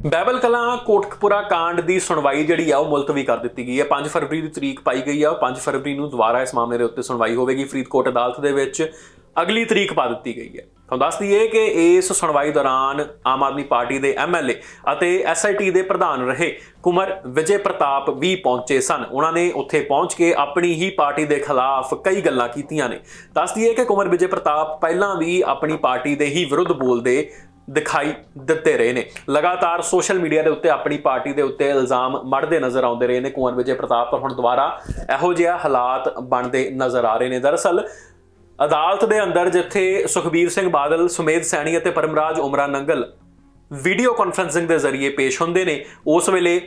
ਬਹਿਬਲ ਕਲਾਂ ਕੋਟਕਪੂਰਾ ਕਾਂਡ ਦੀ ਸੁਣਵਾਈ ਜਿਹੜੀ ਆ ਉਹ ਮੁਲਤਵੀ ਕਰ ਦਿੱਤੀ ਗਈ ਹੈ। 5 ਫਰਵਰੀ ਦੀ ਤਰੀਕ ਪਾਈ ਗਈ ਆ। 5 ਫਰਵਰੀ ਨੂੰ ਦੁਬਾਰਾ ਇਸ ਮਾਮਲੇ ਦੇ ਉੱਤੇ ਸੁਣਵਾਈ ਹੋਵੇਗੀ। ਫਰੀਦਕੋਟ ਅਦਾਲਤ ਦੇ ਵਿੱਚ ਅਗਲੀ ਤਰੀਕ ਪਾ ਦਿੱਤੀ ਗਈ ਹੈ। ਤੁਹਾਨੂੰ ਦੱਸ ਦਈਏ ਕਿ ਇਸ ਸੁਣਵਾਈ ਦੌਰਾਨ ਆਮ ਆਦਮੀ ਪਾਰਟੀ ਦੇ MLA ਅਤੇ SIT ਦੇ ਪ੍ਰਧਾਨ ਰਹੇ ਕੁਮਰ ਵਿਜੇ ਪ੍ਰਤਾਪ ਵੀ ਪਹੁੰਚੇ ਸਨ। ਉਹਨਾਂ ਨੇ ਉੱਥੇ ਪਹੁੰਚ ਕੇ ਆਪਣੀ ਹੀ ਪਾਰਟੀ ਦੇ ਖਿਲਾਫ ਕਈ ਗੱਲਾਂ ਕੀਤੀਆਂ ਨੇ। ਦੱਸ ਦਈਏ ਕਿ ਕੁਮਰ ਵਿਜੇ ਪ੍ਰਤਾਪ ਪਹਿਲਾਂ ਵੀ ਆਪਣੀ ਪਾਰਟੀ ਦੇ ਹੀ ਵਿਰੁੱਧ ਬੋਲਦੇ ਦਿਖਾਈ ਦਿੱਤੇ ਰਹੇ ਨੇ। ਲਗਾਤਾਰ ਸੋਸ਼ਲ ਮੀਡੀਆ ਦੇ ਉੱਤੇ ਆਪਣੀ ਪਾਰਟੀ ਦੇ ਉੱਤੇ ਇਲਜ਼ਾਮ ਮੜਦੇ ਨਜ਼ਰ ਆਉਂਦੇ ਰਹੇ ਨੇ ਕੁਮਰ ਵਿਜੇ ਪ੍ਰਤਾਪ, ਪਰ ਹੁਣ ਦੁਬਾਰਾ ਇਹੋ ਜਿਹਾ ਹਾਲਾਤ ਬਣਦੇ ਨਜ਼ਰ ਆ ਰਹੇ ਨੇ। ਦਰਅਸਲ ਅਦਾਲਤ ਦੇ ਅੰਦਰ ਜਿੱਥੇ ਸੁਖਬੀਰ ਸਿੰਘ ਬਾਦਲ, ਸੁਮੇਧ ਸੈਣੀ ਅਤੇ Paramraj Umranangal video conferencing ਦੇ ਜ਼ਰੀਏ ਪੇਸ਼ ਹੁੰਦੇ ਨੇ, ਉਸ ਵੇਲੇ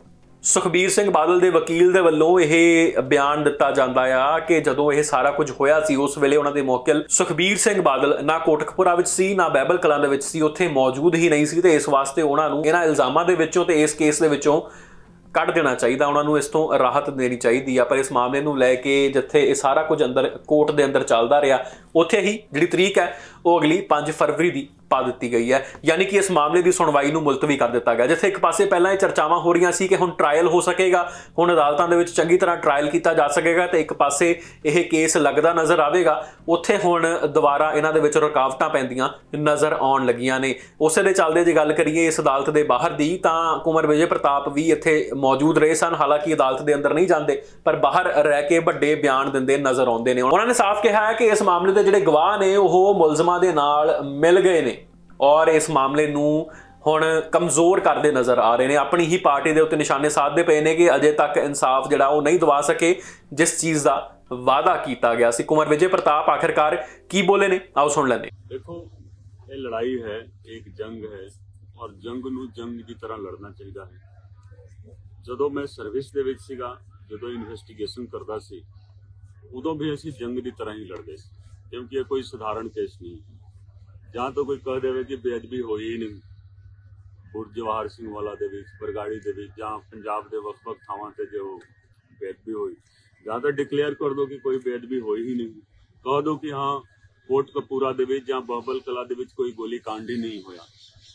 ਸੁਖਬੀਰ ਸਿੰਘ ਬਾਦਲ ਦੇ ਵਕੀਲ ਦੇ ਵੱਲੋਂ ਇਹ ਬਿਆਨ ਦਿੱਤਾ ਜਾਂਦਾ ਆ ਕਿ ਜਦੋਂ ਇਹ ਸਾਰਾ ਕੁਝ ਹੋਇਆ ਸੀ ਉਸ ਵੇਲੇ ਉਹਨਾਂ ਦੇ ਮੁਵੱਕਿਲ ਸੁਖਬੀਰ ਸਿੰਘ ਬਾਦਲ ਨਾ ਕੋਟਕਪੂਰਾ ਵਿੱਚ ਸੀ ਨਾ ਬਹਿਬਲ ਕਲਾਂ ਦੇ ਵਿੱਚ ਸੀ, ਉੱਥੇ ਮੌਜੂਦ ਹੀ ਨਹੀਂ ਸੀ ਤੇ ਇਸ ਵਾਸਤੇ ਉਹਨਾਂ ਨੂੰ ਇਹਨਾਂ ਇਲਜ਼ਾਮਾਂ ਦੇ ਵਿੱਚੋਂ ਤੇ ਇਸ ਕੇਸ ਦੇ ਵਿੱਚੋਂ ਕੱਢ ਦੇਣਾ ਚਾਹੀਦਾ, ਉਹਨਾਂ ਨੂੰ ਇਸ ਤੋਂ ਰਾਹਤ ਦੇਣੀ ਚਾਹੀਦੀ ਆ। ਪਰ ਇਸ ਮਾਮਲੇ ਨੂੰ ਲੈ ਕੇ ਜਿੱਥੇ ਇਹ ਸਾਰਾ ਕੁਝ ਅੰਦਰ ਕੋਰਟ ਦੇ ਅੰਦਰ ਚੱਲਦਾ ਰਿਹਾ, ਉੱਥੇ ਹੀ ਜਿਹੜੀ ਤਰੀਕ ਹੈ ਉਹ ਅਗਲੀ 5 ਫਰਵਰੀ ਦੀ ਪਾ ਦਿੱਤੀ ਗਈ ਹੈ। ਯਾਨੀ ਕਿ ਇਸ ਮਾਮਲੇ ਦੀ ਸੁਣਵਾਈ ਨੂੰ ਮੁਲਤਵੀ ਕਰ ਦਿੱਤਾ ਗਿਆ। ਜਿੱਥੇ ਇੱਕ ਪਾਸੇ ਪਹਿਲਾਂ ਇਹ ਚਰਚਾਵਾਂ ਹੋ ਰਹੀਆਂ ਸੀ ਕਿ ਹੁਣ ਟ੍ਰਾਇਲ ਹੋ ਸਕੇਗਾ, ਹੁਣ ਅਦਾਲਤਾਂ ਦੇ ਵਿੱਚ ਚੰਗੀ ਤਰ੍ਹਾਂ ਟ੍ਰਾਇਲ ਕੀਤਾ ਜਾ ਸਕੇਗਾ ਤੇ ਇੱਕ ਪਾਸੇ ਇਹ ਕੇਸ ਲੱਗਦਾ ਨਜ਼ਰ ਆਵੇਗਾ, ਉੱਥੇ ਹੁਣ ਦੁਬਾਰਾ ਇਹਨਾਂ ਦੇ ਵਿੱਚ ਰੁਕਾਵਟਾਂ ਪੈਂਦੀਆਂ ਨਜ਼ਰ ਆਉਣ ਲੱਗੀਆਂ ਨੇ। ਉਸੇ ਦੇ ਚੱਲਦੇ ਜੇ ਗੱਲ ਕਰੀਏ ਇਸ ਅਦਾਲਤ ਦੇ ਬਾਹਰ ਦੀ, ਤਾਂ ਕੁਮਰ ਵਿਜੇ ਪ੍ਰਤਾਪ ਵੀ ਇੱਥੇ ਮੌਜੂਦ ਰਹੇ ਸਨ। ਹਾਲਾਂਕਿ ਅਦਾਲਤ ਦੇ ਅੰਦਰ ਨਹੀਂ ਜਾਂਦੇ ਪਰ ਬਾਹਰ ਰਹਿ ਕੇ ਵੱਡੇ ਬਿਆਨ ਦਿੰਦੇ ਨਜ਼ਰ ਆਉਂਦੇ ਨੇ। ਉਹਨਾਂ ਨੇ ਸਾਫ਼ ਕਿਹਾ ਹੈ ਕਿ ਇਸ ਮਾਮਲੇ ਦੇ ਜਿਹੜੇ ਗਵਾਹ ਨੇ ਉਹ ਮੁਲਜ਼ਮਾਂ ਦੇ ਨਾਲ ਮਿਲ ਗਏ ਨੇ ਔਰ ਇਸ ਮਾਮਲੇ ਨੂੰ ਹੁਣ ਕਮਜ਼ੋਰ ਕਰਦੇ ਨਜ਼ਰ ਆ ਰਹੇ ਨੇ। ਆਪਣੀ ਹੀ ਪਾਰਟੀ ਦੇ ਉੱਤੇ ਨਿਸ਼ਾਨੇ ਸਾਧਦੇ ਪਏ ਨੇ ਕਿ ਅਜੇ ਤੱਕ ਇਨਸਾਫ ਜਿਹੜਾ ਉਹ ਨਹੀਂ ਦਵਾ ਸਕੇ ਜਿਸ ਚੀਜ਼ ਦਾ ਵਾਅਦਾ ਕੀਤਾ ਗਿਆ ਸੀ। ਕੁਮਰ ਵਿਜੇ ਪ੍ਰਤਾਪ ਆਖਿਰਕਾਰ ਕੀ ਬੋਲੇ ਨੇ, ਆਓ ਸੁਣ ਲੈਂਦੇ। ਦੇਖੋ, ਇਹ ਲੜਾਈ ਹੈ, ਇੱਕ ਜੰਗ ਹੈ ਔਰ ਜੰਗ ਨੂੰ ਜੰਗ ਦੀ ਤਰ੍ਹਾਂ ਲੜਨਾ ਚਾਹੀਦਾ ਹੈ। ਜਦੋਂ ਮੈਂ ਸਰਵਿਸ ਦੇ ਵਿੱਚ ਸੀਗਾ, ਜਦੋਂ ਇਨਵੈਸਟੀਗੇਸ਼ਨ ਕਰਦਾ ਸੀ, ਉਦੋਂ ਵੀ ਅਸੀਂ ਜੰਗ ਦੀ ਤਰ੍ਹਾਂ ਹੀ ਲੜਦੇ ਸੀ, ਕਿਉਂਕਿ ਇਹ ਕੋਈ ਸਧਾਰਨ ਕੇਸ ਨਹੀਂ। ਜਾਂ ਤਾਂ ਕੋਈ ਕਹ ਦੇਵੇ ਕਿ ਬੇਅਦਬੀ ਹੋਈ ਹੀ ਨਹੀਂ ਬੁਰਜ ਜਵਾਹਰ ਸਿੰਘ ਵਾਲਾ ਦੇ ਵਿੱਚ, ਬਰਗਾੜੀ ਦੇ ਵਿੱਚ ਜਾਂ ਪੰਜਾਬ ਦੇ ਵੱਖ-ਵੱਖ ਥਾਵਾਂ ਤੇ ਜੋ ਬੇਅਦਬੀ ਹੋਈ, ਜਾਂ ਤਾਂ ਡਿਕਲੇਅਰ ਕਰ ਦੋ ਕਿ ਕੋਈ ਬੇਅਦਬੀ ਹੋਈ ਹੀ ਨਹੀਂ, ਕਹ ਦੋ ਕਿ ਹਾਂ ਕੋਟਕਪੂਰਾ ਦੇ ਵਿੱਚ ਜਾਂ ਬਹਿਬਲ ਕਲਾਂ ਦੇ ਵਿੱਚ ਕੋਈ ਗੋਲੀ ਕਾਂਡ ਹੀ ਨਹੀਂ ਹੋਇਆ,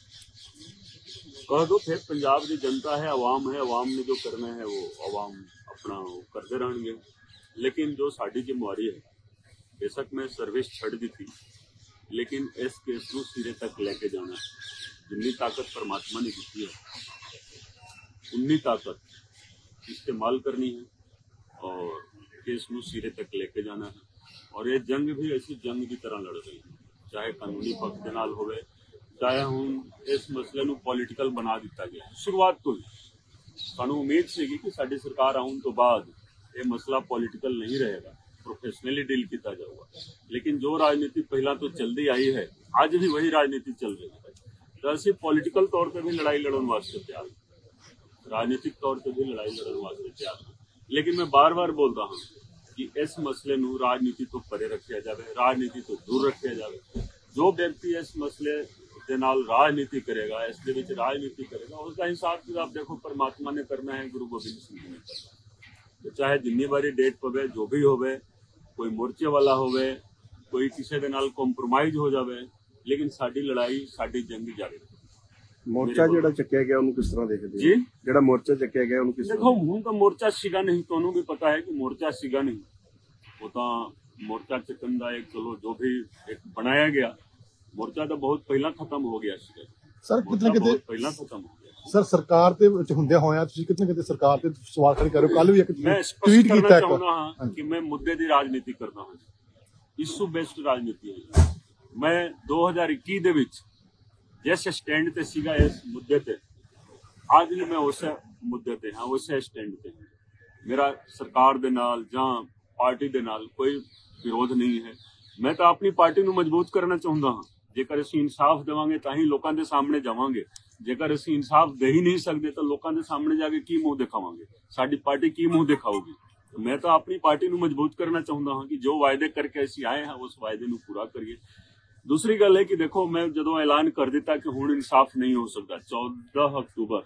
कह दो। फिर पंजाब की जनता है, अवाम है, अवाम ने जो करना है वो अवाम अपना करते रहेंगे। लेकिन जो साड़ी जिम्मेवारी है, बेशक मैं सर्विस छड़ दी थी, लेकिन इस केस को सिरे तक लेके जाना है। जितनी ताकत परमात्मा ने दी है उन्नी ताकत इस्तेमाल करनी है और केस को सिरे तक लेके जाना है। और ये जंग भी ऐसी जंग की तरह लड़ रही है, चाहे कानूनी पक्ष के नाल होवे, चाहे हम इस मसले ਨੂੰ ਪੋਲੀਟੀਕਲ ਬਣਾ ਦਿੱਤਾ ਗਿਆ। ਸ਼ੁਰੂਆਤ ਤੋਂ ਹੀ ਸਾਨੂੰ ਉਮੀਦ ਸੀਗੀ ਕਿ ਸਾਡੀ ਸਰਕਾਰ ਆਉਣ ਤੋਂ ਬਾਅਦ ਇਹ ਮਸਲਾ ਪੋਲੀਟੀਕਲ ਨਹੀਂ ਰਹੇਗਾ, ਪ੍ਰੋਫੈਸ਼ਨਲੀ ਡੀਲ ਕੀਤਾ ਜਾਊਗਾ। ਲੇਕਿਨ ਜੋ ਰਾਜਨੀਤੀ ਪਹਿਲਾਂ ਤੋਂ ਚੱਲਦੀ ਆਈ ਹੈ, ਅੱਜ ਵੀ ਵਹੀ ਰਾਜਨੀਤੀ ਚੱਲ ਰਹੀ ਹੈ। ਤਾਂ ਅਸੀਂ ਪੋਲੀਟੀਕਲ ਤੌਰ ਤੇ ਵੀ ਲੜਾਈ ਲੜਨ ਵਾਸਤੇ ਤਿਆਰ ਹਾਂ, ਰਾਜਨੀਤਿਕ ਤੌਰ ਤੇ ਵੀ ਲੜਾਈ ਲੜਨ ਵਾਸਤੇ ਤਿਆਰ ਹਾਂ। ਲੇਕਿਨ ਮੈਂ ਬਾਰ-ਬਾਰ ਬੋਲਦਾ ਹਾਂ ਕਿ ਇਸ ਮਸਲੇ ਨੂੰ ਰਾਜਨੀਤੀ ਤੋਂ ਪਰੇ ਰੱਖਿਆ ਜਾਵੇ, ਰਾਜਨੀਤੀ ਤੋਂ ਦੂਰ ਰੱਖਿਆ ਜਾਵੇ। ਜੋ ਵਿਅਕਤੀ ਇਸ ਮਸਲੇ ਦੇ ਨਾਲ ਰਾਜਨੀਤੀ ਕਰੇਗਾ, ਇਸ ਦੇ ਵਿੱਚ ਰਾਜਨੀਤੀ ਕਰੇਗਾ, ਉਸਦਾ ਹਿਸਾਬ ਕਿਤਾਬ ਦੇਖੋ ਪਰਮਾਤਮਾ ਨੇ ਕਰਨਾ ਹੈ, ਗੁਰੂ ਗੋਬਿੰਦ ਸਿੰਘ ਜੀ ਨੇ ਕਰਨਾ। ਤੇ ਚਾਹੇ ਜਿੰਨੀ ਵਾਰੀ ਡੇਟ ਪਵੇ, ਜੋ ਵੀ ਹੋਵੇ, ਕੋਈ ਮੋਰਚੇ ਵਾਲਾ ਹੋਵੇ, ਕੋਈ ਕਿਸੇ ਦੇ ਨਾਲ ਕੰਪਰੋਮਾਈਜ਼ ਹੋ ਜਾਵੇ, ਲੇਕਿਨ ਸਾਡੀ ਲੜਾਈ, ਸਾਡੀ ਜੰਗ ਜਾਰੀ। ਮੋਰਚਾ ਜਿਹੜਾ ਚੱਕਿਆ ਗਿਆ ਉਹਨੂੰ ਕਿਸ ਤਰ੍ਹਾਂ ਦੇਖਦੇ ਜੀ? ਜਿਹੜਾ ਮੋਰਚਾ ਚੱਕਿਆ ਗਿਆ ਉਹਨੂੰ ਕਿਸ ਤਰ੍ਹਾਂ ਦੇਖੋ, ਹੁਣ ਤਾਂ ਮੋਰਚਾ ਸੀਗਾ ਨਹੀਂ, ਤੁਹਾਨੂੰ ਵੀ ਪਤਾ ਹੈ ਕਿ ਮੋਰਚਾ ਸੀਗਾ ਨਹੀਂ। ਉਹ ਤਾਂ ਮੋਰਚਾ ਚੱਕਣ ਦਾ ਇੱਕ ਚਲੋ ਜੋ ਵੀ ਇੱਕ ਬਣਾਇਆ ਗਿਆ, ਮੋਰਚਾ ਤਾਂ ਬਹੁਤ ਪਹਿਲਾਂ ਖਤਮ ਹੋ ਗਿਆ ਸੀ ਸਰ। ਕਿਤੇ ਕਿਤੇ ਪਹਿਲਾਂ ਖਤਮ ਹੋ ਗਿਆ ਸਰ। ਸਰਕਾਰ ਦੇ ਵਿੱਚ ਹੁੰਦਿਆਂ ਹੋਇਆਂ ਤੁਸੀਂ ਕਿਤੇ ਕਿਤੇ ਸਰਕਾਰ ਤੇ ਸਵਾਲ ਖੜੇ ਕਰ ਰਹੇ ਹੋ। ਕੱਲ ਵੀ ਇੱਕ ਮੈਂ ਟਵੀਟ ਕੀਤਾ ਚਾਹੁੰਦਾ ਹਾਂ ਕਿ ਮੈਂ ਮੁੱਦੇ ਦੀ ਰਾਜਨੀਤੀ ਕਰਦਾ ਹਾਂ, ਇਸ਼ੂ ਬੇਸਡ ਰਾਜਨੀਤੀ ਹੈ। ਮੈਂ 2021 ਦੇ ਵਿੱਚ ਜਿਸ ਸਟੈਂਡ ਤੇ ਸੀਗਾ ਇਸ ਮੁੱਦੇ ਤੇ, ਅੱਜ ਵੀ ਮੈਂ ਉਸੇ ਮੁੱਦੇ ਤੇ ਹਾਂ, ਉਸੇ ਸਟੈਂਡ ਤੇ ਹਾਂ। ਮੇਰਾ ਸਰਕਾਰ ਦੇ ਨਾਲ ਜਾਂ ਪਾਰਟੀ ਦੇ ਨਾਲ ਕੋਈ ਵਿਰੋਧ ਨਹੀਂ ਹੈ। ਮੈਂ ਤਾਂ ਆਪਣੀ ਪਾਰਟੀ ਨੂੰ ਮਜ਼ਬੂਤ ਕਰਨਾ ਚਾਹੁੰਦਾ ਹਾਂ। ਜੇਕਰ ਅਸੀਂ ਇਨਸਾਫ ਦੇਵਾਂਗੇ ਤਾਂ ਹੀ ਲੋਕਾਂ ਦੇ ਸਾਹਮਣੇ ਜਾਵਾਂਗੇ। ਜੇਕਰ ਅਸੀਂ ਇਨਸਾਫ ਦੇ ਹੀ ਨਹੀਂ ਸਕਦੇ ਤਾਂ ਲੋਕਾਂ ਦੇ ਸਾਹਮਣੇ ਜਾ ਕੇ ਕੀ ਮੂੰਹ ਦਿਖਾਵਾਂਗੇ, ਸਾਡੀ ਪਾਰਟੀ ਕੀ ਮੂੰਹ ਦਿਖਾਊਗੀ। ਮੈਂ ਤਾਂ ਆਪਣੀ ਪਾਰਟੀ ਨੂੰ ਮਜ਼ਬੂਤ ਕਰਨਾ ਚਾਹੁੰਦਾ ਹਾਂ ਕਿ ਜੋ ਵਾਅਦੇ ਕਰਕੇ ਅਸੀਂ ਆਏ ਹਾਂ ਉਸ ਵਾਅਦੇ ਨੂੰ ਪੂਰਾ ਕਰੀਏ। ਦੂਸਰੀ ਗੱਲ ਹੈ ਕਿ ਦੇਖੋ, ਮੈਂ ਜਦੋਂ ਐਲਾਨ ਕਰ ਦਿੱਤਾ ਕਿ ਹੁਣ ਇਨਸਾਫ ਨਹੀਂ ਹੋ ਸਕਦਾ, 14 ਅਕਤੂਬਰ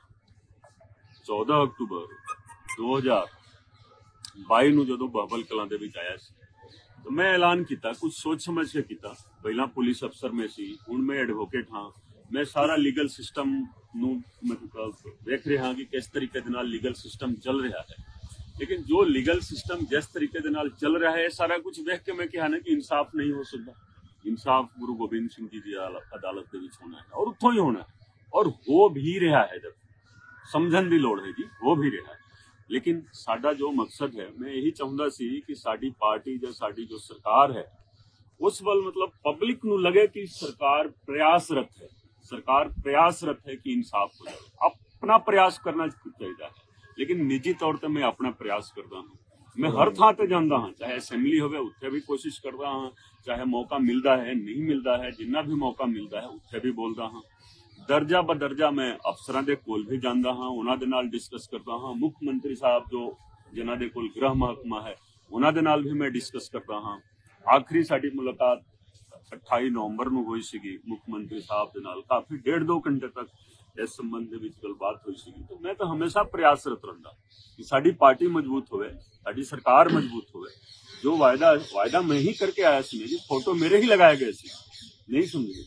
2022 ਨੂੰ ਜਦੋਂ ਬਹਿਬਲ ਕਲਾਂ ਦੇ ਵਿੱਚ ਆਇਆ ਸੀ, तो मैं ऐलान किया, कुछ सोच समझ के किया। पहला पुलिस अफसर में सी, हुण मैं एडवोकेट हाँ, मैं सारा लीगल सिस्टम ਨੂੰ ਵੇਖ ਰਿਹਾ ਕਿ ਕਿਸ ਤਰੀਕੇ ਦੇ ਨਾਲ ਲੀਗਲ ਸਿਸਟਮ ਚੱਲ ਰਿਹਾ ਹੈ, ਲੇਕਿਨ ਜੋ ਲੀਗਲ ਸਿਸਟਮ ਜਿਸ ਤਰੀਕੇ ਦੇ ਨਾਲ ਚੱਲ ਰਿਹਾ ਹੈ ਸਾਰਾ ਕੁਝ ਵੇਖ ਕੇ ਮੈਂ ਕਿਹਾ ਨਾ ਕਿ ਇਨਸਾਫ ਨਹੀਂ ਹੋ ਸਕਦਾ। ਇਨਸਾਫ ਗੁਰੂ ਗੋਬਿੰਦ ਸਿੰਘ ਜੀ ਦੀ ਅਦਾਲਤ ਦੇ ਵਿੱਚ ਹੋਣਾ ਹੈ ਔਰ ਉੱਥੋਂ ਹੀ ਹੋਣਾ ਹੈ ਔਰ ਹੋ ਵੀ ਰਿਹਾ ਹੈ। ਜਦ ਸਮਝਣ ਦੀ ਲੋੜ ਹੈ ਜੀ, ਹੋ ਵੀ ਰਿਹਾ ਹੈ। ਲੇਕਿਨ ਸਾਡਾ ਜੋ ਮਕਸਦ ਹੈ, ਮੈਂ ਇਹੀ ਚਾਹੁੰਦਾ ਸੀ ਕਿ ਸਾਡੀ ਪਾਰਟੀ ਜਾਂ ਸਾਡੀ ਜੋ ਸਰਕਾਰ ਹੈ ਉਸ ਵੱਲ ਮਤਲਬ ਪਬਲਿਕ ਨੂੰ ਲੱਗੇ ਕਿ ਸਰਕਾਰ ਪ੍ਰयासरत है, सरकार प्रयासरत है कि इंसाफ हो जाए। अपना प्रयास करना चाहिए, लेकिन निजी तौर पर मैं अपना प्रयास करता हूँ। मैं हर थां ते जांदा हाँ, चाहे असैम्बली होवे उत्थे भी कोशिश करता हाँ, चाहे मौका मिलता है नहीं मिलता है, जिन्ना भी मौका मिलता है उत्थे भी बोलता हाँ। दर्जा ब दर्जा मैं अफसरां दे कोल भी जांदा हाँ, उन्हां दे नाल डिस्कस करता हाँ। मुख्य मंत्री साहब जो जिन्हां दे कोल गृह महकमा है उन्हां दे नाल भी मैं डिस्कस करता हाँ। आखिरी साडी मुलाकात 28 नवंबर ਨੂੰ ਹੋਈ ਸੀਗੀ ਮੁੱਖ ਮੰਤਰੀ ਸਾਹਿਬ ਦੇ ਨਾਲ, ਕਾਫੀ 1.5-2 ਘੰਟੇ ਤੱਕ ਇਸ ਸੰਬੰਧ ਦੇ ਵਿੱਚ ਗੱਲਬਾਤ ਹੋਈ ਸੀਗੀ। ਤਾਂ ਮੈਂ ਤਾਂ ਹਮੇਸ਼ਾ ਪ੍ਰयासरत ਰਹਿੰਦਾ ਕਿ ਸਾਡੀ ਪਾਰਟੀ ਮਜ਼ਬੂਤ ਹੋਵੇ, ਸਾਡੀ ਸਰਕਾਰ ਮਜ਼ਬੂਤ ਹੋਵੇ। ਜੋ वायदा मैं ही करके आया ਸੀ जी, फोटो मेरे ही लगाए गए थे, नहीं समझे।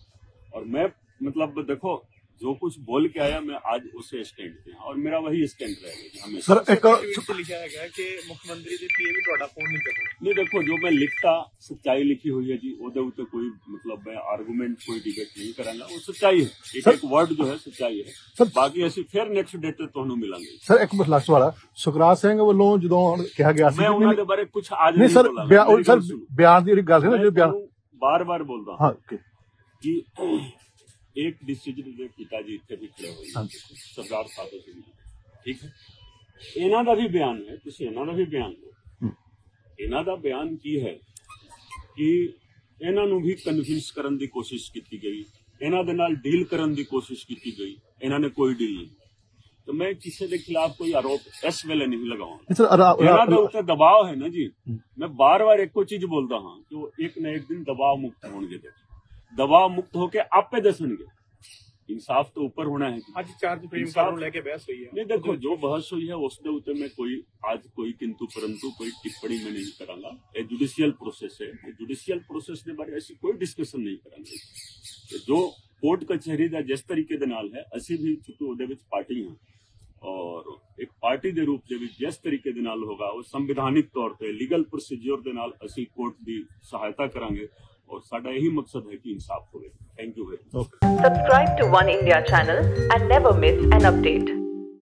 और मैं मतलब देखो जो कुछ बोल के आया मैं आज उसे स्टैंड पे और मेरा वही स्टैंड रहेगा हमेशा। सर एक लिखा है कि मुख्यमंत्री ਦੇ ਪੀਏ ਵੀ ਤੁਹਾਡਾ ਫੋਨ ਨਹੀਂ ਚੱਕਦੇ। नहीं देखो, जो मैं लिखता सच्चाई लिखी हुई है जी, ਉਹਦੇ ਉੱਤੇ कोई मतलब मैं आर्गूमेंट कोई डिबेट नहीं करांगा, वो सच्चाई है। एक वर्ड जो है सच्चाई है। सर बाकी ਅਸੀਂ ਫਿਰ ਨੈਕਸਟ ਡੇ ਤੇ ਤੁਹਾਨੂੰ ਮਿਲਾਂਗੇ। ਸਰ ਇੱਕ ਲਾਸਟ ਸਵਾਲ, ਸੁਖਰਾਜ ਸਿੰਘ ਵੱਲੋਂ ਜਦੋਂ ਕਿਹਾ ਗਿਆ ਸੀ ਮੈਂ ਉਹਨਾਂ ਦੇ ਬਾਰੇ ਕੁਝ ਅੱਜ ਨਹੀਂ ਸਰ ਬੋਲਾਂਗਾ। ਸਰ ਬਿਆਨ ਦੀ ਗੱਲ ਸੀ ਨਾ, ਜੋ ਬਿਆਨ ਬਾਰ-ਬਾਰ ਬੋਲਦਾ ਹਾਂ कि एक डिसीजन ਦੇ ਪਿਤਾਜੀ ਇੱਥੇ ਵੀ ਖੜੇ ਹੋਏ ਸਰਦਾਰ ਸਾਧੂ ਸਿੰਘ ਜੀ, ਠੀਕ ਹੈ। ਇਹਨਾਂ ਦਾ ਵੀ ਬਿਆਨ ਹੈ, ਤੁਸੀਂ ਇਹਨਾਂ ਦਾ ਵੀ ਬਿਆਨ ਲਓ। ਇਹਨਾਂ ਦਾ ਬਿਆਨ ਕੀ ਹੈ ਕਿ ਇਹਨਾਂ ਨੂੰ ਵੀ ਕਨਵਿੰਸ ਕਰਨ ਦੀ ਕੋਸ਼ਿਸ਼ ਕੀਤੀ ਗਈ, ਇਹਨਾਂ ਦੇ ਨਾਲ ਡੀਲ ਕਰਨ ਦੀ ਕੋਸ਼ਿਸ਼ ਕੀਤੀ ਗਈ, ਇਹਨਾਂ ਨੇ ਕੋਈ ਡੀਲ ਨਹੀਂ। तो मैं किसी के खिलाफ कोई आरोप इस वेले नहीं लगाऊंगा। ਇਹਨਾਂ ਦੇ ਉੱਤੇ ਦਬਾਅ ਹੈ ਨਾ ਜੀ, मैं बार-बार ਇੱਕੋ ਚੀਜ਼ ਬੋਲਦਾ ਹਾਂ ਕਿ ਉਹ ਇੱਕ ਨਾ ਇੱਕ ਦਿਨ ਦਬਾਅ ਮੁਕਤ ਹੋਣਗੇ। दबाव मुक्त होके आपे दसणगे। इंसाफ तो ऊपर होना है। ਅੱਜ ਚਾਰਜ ਫਰੇਮ ਕਾਰਨ ਲੈ ਕੇ ਬਹਿਸ ਹੋਈ ਹੈ। नहीं देखो, जो बहस हुई है उसके ऊपर मैं कोई किंतु परंतु कोई टिप्पणी मैं नहीं करांगा। ये जुडिशियल प्रोसेस है, जुडिशियल प्रोसेस के बारे ऐसी कोई डिस्कशन नहीं करांगे। जो कोर्ट कचहरी का जिस तरीके दे नाल है, ਅਸੀਂ भी चूंकि ਉਹਦੇ ਵਿੱਚ पार्टी हाँ और एक पार्टी के रूप ਦੇ ਵਿੱਚ जिस तरीके दे नाल होगा वो संविधानिक तौर पे लीगल प्रोसीजर दे नाल ਅਸੀਂ कोर्ट की सहायता करांगे और साडा यही मकसद है कि इंसाफ होवे। Thank you very much. Subscribe to One India channel and never miss an update.